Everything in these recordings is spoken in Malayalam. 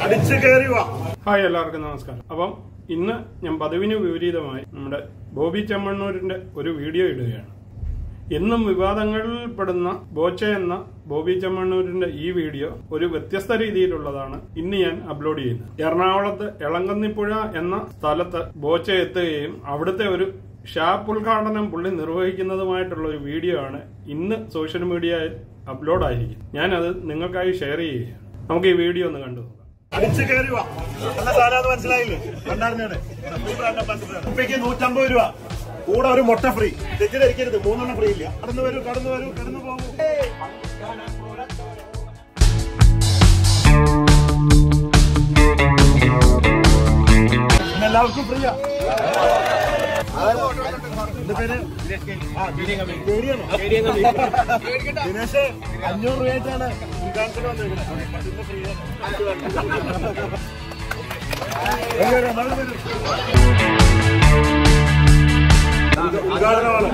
ഹായ്, എല്ലാവർക്കും നമസ്കാരം. അപ്പം ഇന്ന് ഞാൻ പതിവിന് വിപരീതമായി നമ്മുടെ ബോബി ചെമ്മണ്ണൂരിന്റെ ഒരു വീഡിയോ ഇടുകയാണ്. എന്നും വിവാദങ്ങളിൽപ്പെടുന്ന ബോച്ച എന്ന ബോബി ചെമ്മണ്ണൂരിന്റെ ഈ വീഡിയോ ഒരു വ്യത്യസ്ത രീതിയിലുള്ളതാണ് ഇന്ന് ഞാൻ അപ്ലോഡ് ചെയ്യുന്നത്. എറണാകുളത്ത് എളങ്കന്നിപ്പുഴ എന്ന സ്ഥലത്ത് ബോച്ച എത്തുകയും അവിടുത്തെ ഒരു ഷാപ്പ് ഉദ്ഘാടനം പുള്ളി നിർവഹിക്കുന്നതുമായിട്ടുള്ള ഒരു വീഡിയോ ആണ് ഇന്ന് സോഷ്യൽ മീഡിയയിൽ അപ്ലോഡ് ആയിരിക്കും. ഞാനത് നിങ്ങൾക്കായി ഷെയർ ചെയ്യുകയാണ്. നമുക്ക് ഈ വീഡിയോ ഒന്ന് കണ്ടു നോക്കാം. മനസ്സിലായില്ലേ? 150 രൂപ കൂടെ ഒരു മുട്ട ഫ്രീ. തെറ്റിദ്ധരിക്കരുത്, 3 ഫ്രീ ഇല്ല. കടന്നു വരൂ, കടന്നു പോകും. എല്ലാവർക്കും ഫ്രീയാ. ദിനേശ് 500 രൂപയായിട്ടാണ് ഉദ്ഘാടനത്തിന് വന്നിരിക്കുന്നത്. ഉദ്ഘാടനമാണ്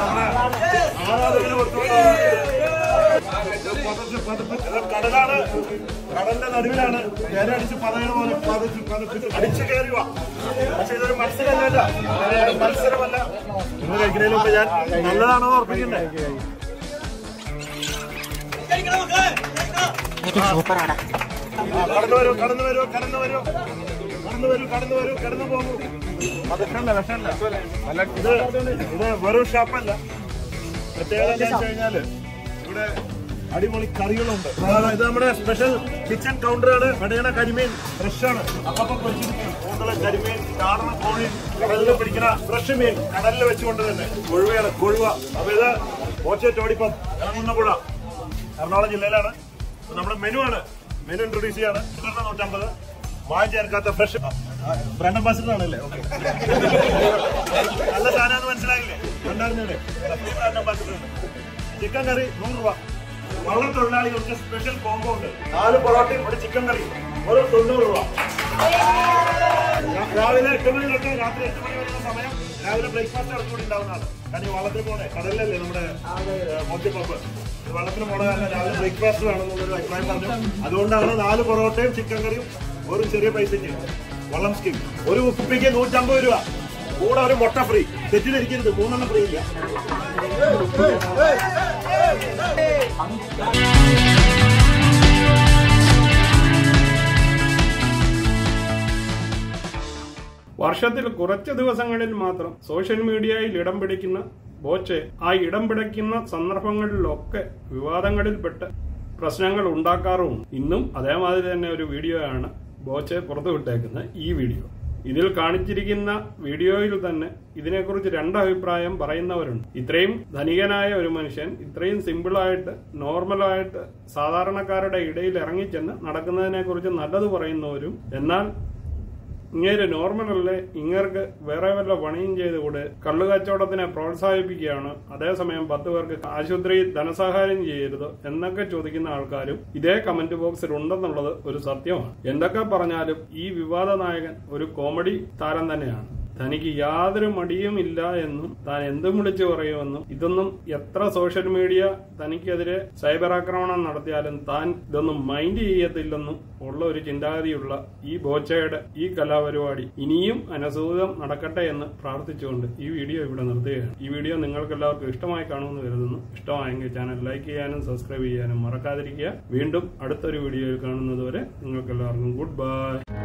കടലാണ്. കടലിന്റെ നടുവിലാണ് പേരടിച്ച് പതയുടെ പോലെ അടിച്ചു കയറുക. പക്ഷെ ഇതൊരു മത്സരമല്ല, മത്സരമല്ല. നിങ്ങൾ കഴിക്കുന്നതിന് മുമ്പ് ഞാൻ നല്ലതാണോ ഉറപ്പിക്കണ്ടേ? കടന്നു പോകും. ഇത് വെറും ഷാപ്പല്ല. പ്രത്യേകത എന്താ വെച്ച് കഴിഞ്ഞാല് ഇവിടെ അടിപൊളി കറികളുണ്ട്. ഇത് നമ്മുടെ സ്പെഷ്യൽ കിച്ചൺ കൗണ്ടറാണ്. വെടയണ കരിമീൻ ഫ്രഷാണ്. അപ്പം പൊരിച്ചിരിക്കുന്നത് കരിമീൻ, നാടൻ കോഴി, കടലിൽ പിടിക്കുന്ന ഫ്രഷ് മീൻ കടലിൽ വെച്ചുകൊണ്ട് തന്നെ കൊഴുവയാണ്, കൊഴുവ. അപ്പൊ ഇത് ബോച്ച തോടിപ്പം എറണാകുളപ്പുഴ എറണാകുളം ജില്ലയിലാണ്. നമ്മുടെ മെനു ആണ്. മെനു ഇൻട്രൊഡ്യൂസ് ചെയ്യാണ്. 150 മായം ചേർക്കാത്ത ഫ്രഷ് ബ്രാൻഡ് അംബാസിഡർ ആണല്ലേ? നല്ല സാധനം മനസ്സിലായില്ലേ? ബ്രാൻഡ് അംബാസിഡർ ആണ്. ചിക്കൻ കറി 100 രൂപ. വള്ളം തൊഴിലാളികൾക്ക് സ്പെഷ്യൽ കോംബോ ഉണ്ട്. 4 പൊറോട്ടയും ഒരു ചിക്കൻ കറി ഒരു 90 രൂപ. രാവിലെ 8 മണി തൊട്ട് രാത്രി 8 മണി വരെയുള്ള സമയം രാവിലെ ബ്രേക്ക്ഫാസ്റ്റ് അടച്ചുകൂടി ഉണ്ടാവുന്നതാണ്. കാരണം ഈ വള്ളത്തിൽ പോണേ കടലിലല്ലേ നമ്മുടെ മോട്ടിപ്പമ്പ്. വള്ളത്തിന് പോണ കാരണം രാവിലെ ബ്രേക്ക്ഫാസ്റ്റ് വേണമെന്നുള്ളൊരു അഭിപ്രായം പറഞ്ഞു. അതുകൊണ്ടാണ് 4 പൊറോട്ടയും ചിക്കൻ കറിയും ഒരു ചെറിയ പൈസയ്ക്ക് വള്ളം സ്കീം. ഒരു ഉപ്പിക്ക് 150 രൂപ കൂടെ ഒരു മുട്ട ഫ്രീ. തെറ്റിദ്ധരിക്കരുത്, 3 ഫ്രീ ഇല്ല. വർഷത്തിൽ കുറച്ച് ദിവസങ്ങളിൽ മാത്രം സോഷ്യൽ മീഡിയയിൽ ഇടം പിടിക്കുന്ന ബോച്ചെ ആ ഇടം പിടിക്കുന്ന സന്ദർഭങ്ങളിലൊക്കെ വിവാദങ്ങളിൽപ്പെട്ട് പ്രശ്നങ്ങൾ ഉണ്ടാക്കാറുമുണ്ട്. ഇന്നും അതേമാതിരി തന്നെ ഒരു വീഡിയോ ആണ് ബോച്ചെ പുറത്തുവിട്ടേക്കുന്ന ഈ വീഡിയോ. ഇതിൽ കാണിച്ചിരിക്കുന്ന വീഡിയോയിൽ തന്നെ ഇതിനെക്കുറിച്ച് 2 അഭിപ്രായം പറയുന്നവരുണ്ട്. ഇത്രയും ധനികനായ ഒരു മനുഷ്യൻ ഇത്രയും സിമ്പിളായിട്ട് നോർമലായിട്ട് സാധാരണക്കാരുടെ ഇടയിൽ ഇറങ്ങിച്ചെന്ന് നടക്കുന്നതിനെ കുറിച്ച് നല്ലത് പറയുന്നവരും, എന്നാൽ ഇങ്ങനെ നോർമലല്ലേ, ഇങ്ങർക്ക് വേറെ വല്ല പണിയും ചെയ്തുകൂടെ, കള്ളു കച്ചവടത്തിനെ പ്രോത്സാഹിപ്പിക്കുകയാണ്, അതേസമയം 10 പേർക്ക് ആശുപത്രി ധനസഹായം ചെയ്യരുത് എന്നൊക്കെ ചോദിക്കുന്ന ആൾക്കാരും ഇതേ കമന്റ് ബോക്സിൽ ഉണ്ടെന്നുള്ളത് ഒരു സത്യമാണ്. എന്തൊക്കെ പറഞ്ഞാലും ഈ വിവാദ നായകൻ ഒരു കോമഡി താരം തന്നെയാണ്. തനിക്ക് യാതൊരു മടിയും ഇല്ല എന്നും താൻ എന്തും വിളിച്ചു പറയുമെന്നും ഇതൊന്നും എത്ര സോഷ്യൽ മീഡിയ തനിക്കെതിരെ സൈബർ ആക്രമണം നടത്തിയാലും താൻ ഇതൊന്നും മൈൻഡ് ചെയ്യത്തില്ലെന്നും ഉള്ള ഒരു ചിന്താഗതിയുള്ള ഈ ബോച്ചയുടെ ഈ കലാപരിപാടി ഇനിയും അനസൂതം നടക്കട്ടെ എന്ന് പ്രാർത്ഥിച്ചുകൊണ്ട് ഈ വീഡിയോ ഇവിടെ നിർത്തുകയാണ്. ഈ വീഡിയോ നിങ്ങൾക്ക് എല്ലാവർക്കും ഇഷ്ടമായി കാണുമെന്ന് കരുതുന്നു. ഇഷ്ടമായെങ്കിൽ ചാനൽ ലൈക്ക് ചെയ്യാനും സബ്സ്ക്രൈബ് ചെയ്യാനും മറക്കാതിരിക്കുക. വീണ്ടും അടുത്തൊരു വീഡിയോയിൽ കാണുന്നതുവരെ നിങ്ങൾക്ക് എല്ലാവർക്കും ഗുഡ് ബൈ.